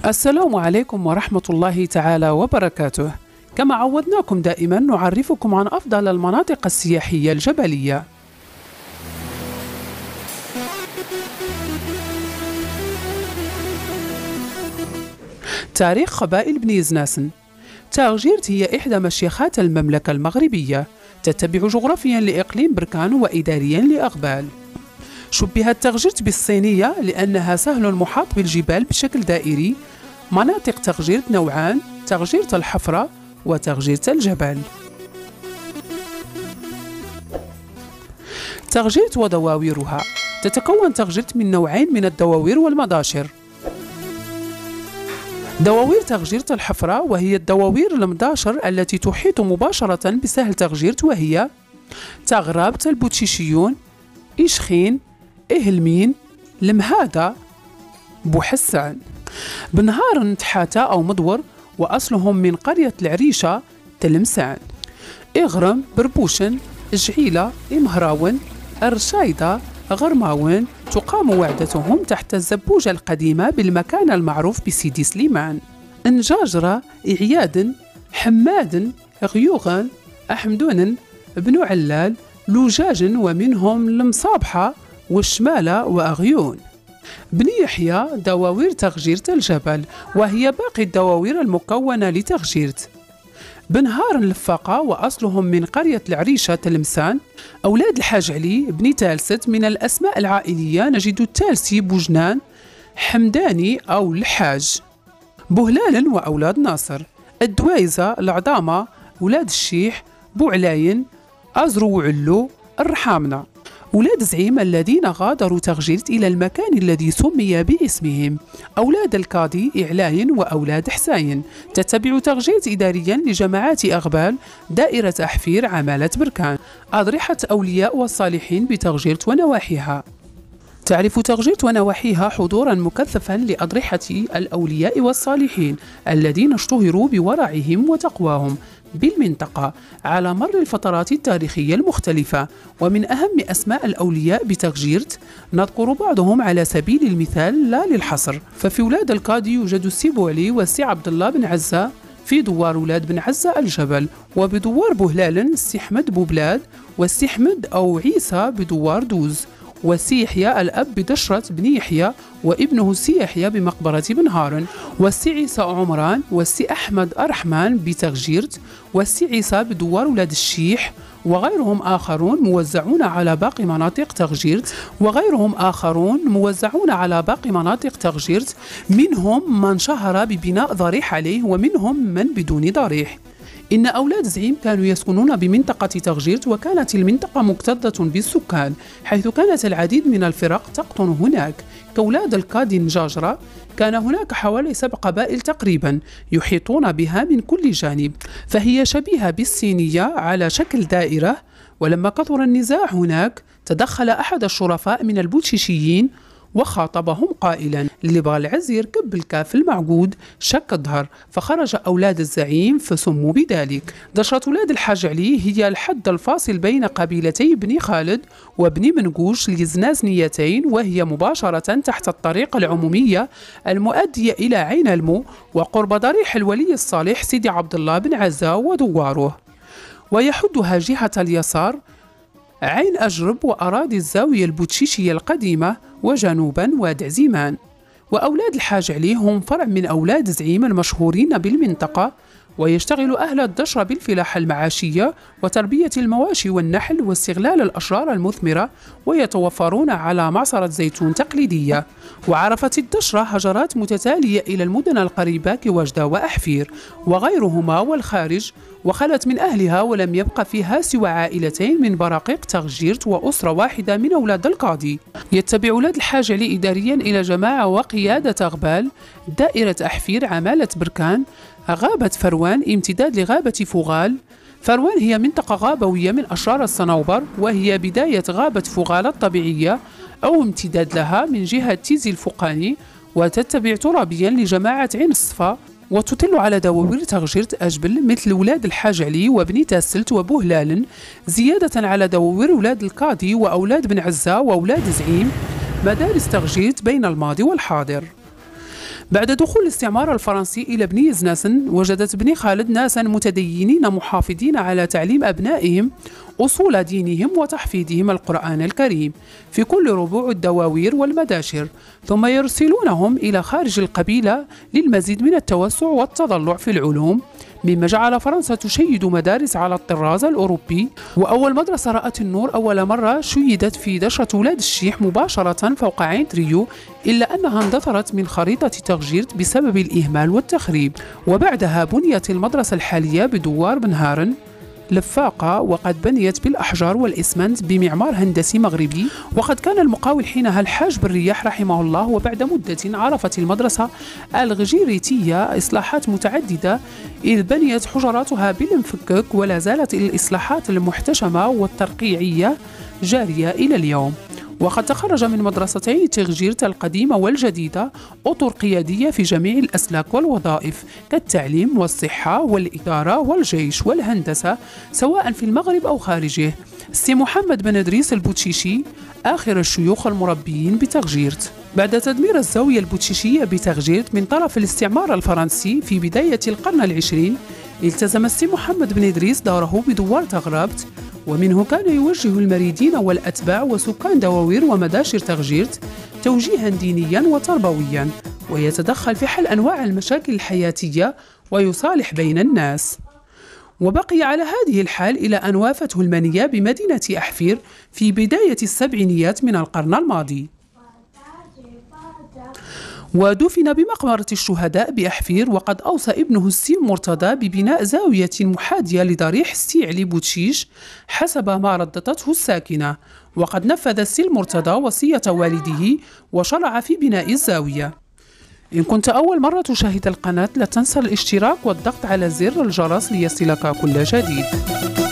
السلام عليكم ورحمة الله تعالى وبركاته. كما عودناكم دائما نعرفكم عن أفضل المناطق السياحية الجبلية. تاريخ قبائل بني زناسن. تاغجيرت هي إحدى مشيخات المملكة المغربية، تتبع جغرافيا لإقليم بركان وإداريا لأغبال. شبهت تاغجيرت بالصينية لأنها سهل محاط بالجبال بشكل دائري. مناطق تاغجيرت نوعان: تاغجيرت الحفرة وتاغجيرت الجبل. تاغجيرت ودواويرها. تتكون تاغجيرت من نوعين من الدواوير والمداشر: دواوير تاغجيرت الحفرة، وهي الدواوير المداشر التي تحيط مباشرة بسهل تاغجيرت، وهي تاغرابت، البوتشيشيون، إشخين، إهلمين، المهادة، بوحسان. بنهار نتحاتا أو مدور، وأصلهم من قرية العريشة تلمسان. إغرم، بربوشن، جعيلة، إمهراون، الرشايدة، غرماون. تقام وعدتهم تحت الزبوجة القديمة بالمكان المعروف بسيدي سليمان. انجاجرة، إعياد، حماد، غيوغان، أحمدون، بنو علال، لوجاج، ومنهم المصابحة والشمالة وأغيون. بني يحيى، دواوير تاغجيرت الجبل، وهي باقي الدواوير المكونة لتاغجيرت. بنهار اللفاقة، وأصلهم من قرية العريشة تلمسان. أولاد الحاج علي بني تالست. من الأسماء العائلية نجد التالسي، بوجنان، حمداني أو الحاج. بهلال وأولاد ناصر. الدوايزة، العظامة، أولاد الشيح، بوعلاين، أزرو وعلو، الرحامنة. أولاد زعيم الذين غادروا تاغجيرت إلى المكان الذي سمي باسمهم: أولاد القاضي، إعلاين، وأولاد حساين. تتبع تاغجيرت إداريا لجماعات أغبال، دائرة أحفير، عمالة بركان. أضرحة أولياء والصالحين بتاغجيرت ونواحيها. تعرف تاغجيرت ونواحيها حضورا مكثفا لأضرحة الأولياء والصالحين الذين اشتهروا بورعهم وتقواهم بالمنطقة على مر الفترات التاريخية المختلفة. ومن أهم أسماء الأولياء بتاغجيرت نذكر بعضهم على سبيل المثال لا للحصر. ففي ولاد القاضي يوجد السي بوعلي والسي عبد الله بن عزة في دوار ولاد بن عزة الجبل، وبدوار بهلال السي حمد بوبلاد، والسي حمد أو عيسى بدوار دوز، والسي يحيى الأب بدشرة بن يحيى وابنه السي يحيى بمقبرة بن هارن، والسي عيسى عمران، والسي أحمد أرحمان بتاغجيرت، والسي عيسى بدوار ولاد الشيح، وغيرهم آخرون موزعون على باقي مناطق تاغجيرت. منهم من شهر ببناء ضريح عليه، ومنهم من بدون ضريح. إن أولاد زعيم كانوا يسكنون بمنطقة تاغجيرت، وكانت المنطقة مكتظة بالسكان، حيث كانت العديد من الفرق تقطن هناك. كأولاد القاضي نجاجرة، كان هناك حوالي 7 قبائل تقريبا يحيطون بها من كل جانب، فهي شبيهة بالصينية على شكل دائرة. ولما كثر النزاع هناك، تدخل أحد الشرفاء من البوتشيشيين وخاطبهم قائلا: اللي بغى العز يركب بالكاف المعقود شك الظهر. فخرج أولاد الزعيم فسموا بذلك. دشرة أولاد الحاج علي هي الحد الفاصل بين قبيلتي بني خالد وبني منقوش اليزنازنيتين، وهي مباشرة تحت الطريق العمومية المؤدية إلى عين المو، وقرب ضريح الولي الصالح سيدي عبد الله بن عزة ودواره. ويحدها جهة اليسار عين أجرب وأراضي الزاوية البوتشيشية القديمة، وجنوبا واد عزيمان. وأولاد الحاج علي هم فرع من أولاد زعيم المشهورين بالمنطقة، ويشتغل أهل الدشرة بالفلاحة المعاشية وتربية المواشي والنحل واستغلال الأشجار المثمرة، ويتوفرون على معصرة زيتون تقليدية. وعرفت الدشرة هجرات متتالية إلى المدن القريبة كوجدة وأحفير وغيرهما والخارج، وخلت من أهلها ولم يبق فيها سوى عائلتين من براقيق تاغجيرت وأسرة واحدة من أولاد القاضي. يتبع أولاد الحاج علي إداريا إلى جماعة وقيادة أغبال، دائرة أحفير، عمالة بركان، غابة فروان، امتداد لغابة فغال. فروان هي منطقة غابوية من أشرار الصنوبر، وهي بداية غابة فغال الطبيعية أو امتداد لها من جهة تيزي الفقاني، وتتبع ترابيا لجماعة عين الصفا، وتطل على دواوير تاغجيرت أجبل مثل ولاد الحاج علي وبني تاسلت وبوهلال، زيادة على دواوير ولاد القاضي وأولاد بن عزة وأولاد زعيم. مدارس تاغجيرت بين الماضي والحاضر. بعد دخول الاستعمار الفرنسي إلى بني زناسن، وجدت بني خالد ناسا متدينين محافظين على تعليم أبنائهم أصول دينهم وتحفيظهم القرآن الكريم في كل ربوع الدواوير والمداشر، ثم يرسلونهم إلى خارج القبيلة للمزيد من التوسع والتضلع في العلوم، مما جعل فرنسا تشيد مدارس على الطراز الأوروبي. وأول مدرسة رأت النور أول مرة شيدت في دشرة ولاد الشيح مباشرة فوق عين تريو، إلا أنها اندثرت من خريطة تغجيرت بسبب الإهمال والتخريب. وبعدها بنيت المدرسة الحالية بدوار بن هارن لفاقة، وقد بنيت بالأحجار والإسمنت بمعمار هندسي مغربي. وقد كان المقاول حينها الحاج بن رياح رحمه الله. وبعد مدة عرفت المدرسة الغجيريتية إصلاحات متعددة، إذ بنيت حجراتها بالمفكك، ولا زالت الإصلاحات المحتشمة والترقيعية جارية إلى اليوم. وقد تخرج من مدرستي تغجيرت القديمة والجديدة أطر قيادية في جميع الأسلاك والوظائف كالتعليم والصحة والإدارة والجيش والهندسة، سواء في المغرب أو خارجه. سي محمد بن إدريس البوتشيشي آخر الشيوخ المربيين بتغجيرت. بعد تدمير الزاوية البوتشيشية بتغجيرت من طرف الاستعمار الفرنسي في بداية القرن العشرين، التزم السي محمد بن إدريس داره بدوار تغرابت، ومنه كان يوجه المريدين والأتباع وسكان دواوير ومداشر تغجيرت توجيها دينيا وتربويا، ويتدخل في حل أنواع المشاكل الحياتية ويصالح بين الناس. وبقي على هذه الحال إلى أن وافته المنية بمدينة أحفير في بداية السبعينيات من القرن الماضي، ودفن بمقبرة الشهداء بأحفير. وقد أوصى ابنه السي مرتضى ببناء زاوية محاذية لضريح سي علي بوتشيش حسب ما رددته الساكنة، وقد نفذ السي المرتضى وصية والده وشرع في بناء الزاوية. إن كنت أول مرة تشاهد القناة لا تنسى الاشتراك والضغط على زر الجرس ليصلك كل جديد.